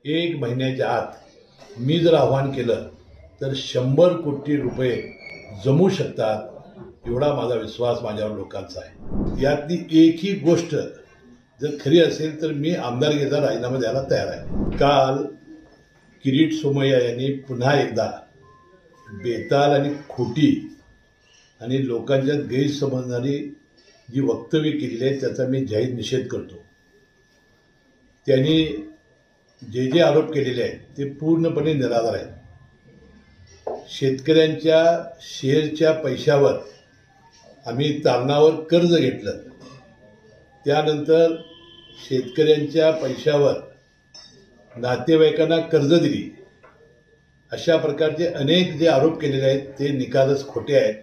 एक महिन्याच्या आत मी जर आव्हान केलं तर 100 कोटी रुपये जमू शकतात एवढा माझा विश्वास माझ्यावर लोकांचा आहे। यातली एकही गोष्ट जर खरी असेल तर मी आमदारकीचा राजीनामा द्यायला तयार आहे। काल किरीट सोमय्या यांनी पुन्हा एकदा बेताल आणि खोटी आणि लोकांच्या गैरसमजणारी जी वक्तव्य केलेली आहेत त्याचा मी जाहीर निषेध करतो। त्यांनी जे आरोप केलेले आहेत ते पूर्णपणे निराधार आहेत। शेतकऱ्यांच्या शेअरच्या पैशावर आम्ही तारणावर कर्ज घेतलं, त्यानंतर शेतकऱ्यांच्या पैशावर नातेवाईकांना कर्ज दिली, अशा प्रकारचे अनेक जे आरोप केलेले आहेत ते निकालच खोटे आहेत।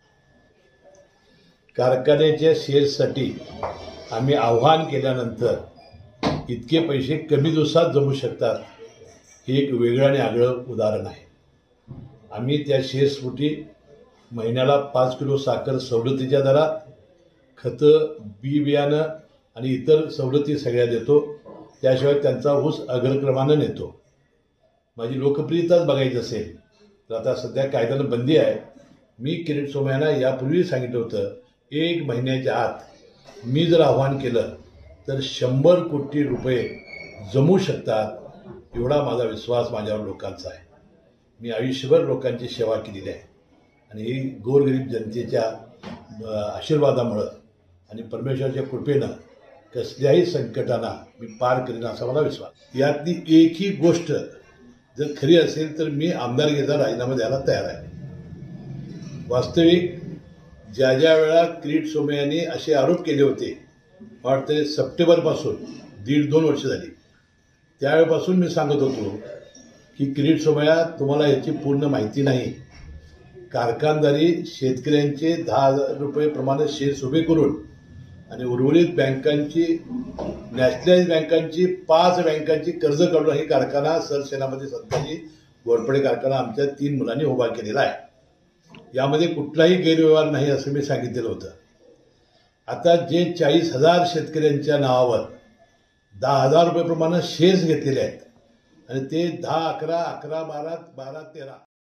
कारखान्याच्या शेअर्ससाठी आम्ही आव्हान केल्यानंतर इतके पैसे कमी दिवसात जमू शकतात हे एक वेगळं आणि आगळं उदाहरण आहे। आम्ही त्या शेअर्सपोटी महिन्याला 5 किलो साखर सवलतीच्या दरात, खतं, बी बियाणं आणि इतर सवलती सगळ्या देतो। त्याशिवाय त्यांचा ऊस अग्रक्रमानं नेतो। माझी लोकप्रियताच बघायची असेल तर आता सध्या कायद्यानं बंदी आहे। मी किरीट सोमय्यांना यापूर्वी सांगितलं होतं, एक महिन्याच्या आत मी जर आव्हान केलं तर 100 कोटी रुपये जमू शकतात एवढा माझा विश्वास माझ्यावर लोकांचा आहे। मी आयुष्यभर लोकांची सेवा केलेली आहे आणि ही गोरगरीब जनतेच्या आशीर्वादामुळं आणि परमेश्वराच्या कृपेनं कसल्याही संकटांना मी पार करीन असा मला विश्वास। यातली एकही गोष्ट जर खरी असेल तर मी आमदारकीचा राजीनामा द्यायला तयार आहे। वास्तविक ज्या वेळा किरीट सोमय्यांनी असे आरोप केले होते, वाटते सप्टेंबरपासून 1.5-2 वर्ष झाली, त्यावेळेपासून मी सांगत होतो की किरीट सोमय्या, तुम्हाला याची पूर्ण माहिती नाही। कारखानदारी शेतकऱ्यांचे 10,000 रुपये प्रमाणे शेअर्स उभे करून आणि उर्वरित बँकांची, नॅशनलाइज बँकांची 5 बँकांची कर्ज काढून ही कारखाना सरसेनापती संताजी घोरपडे कारखाना आमच्या 3 मुलांनी उभा केलेला आहे। यामध्ये कुठलाही गैरव्यवहार नाही असं मी सांगितलेलं होतं। आता जे 40,000 शेतकऱ्यांच्या नावावर 10,000 रुपये प्रमाणे शेअर्स घेतलेले आहेत आणि ते 10, 11, 12, 13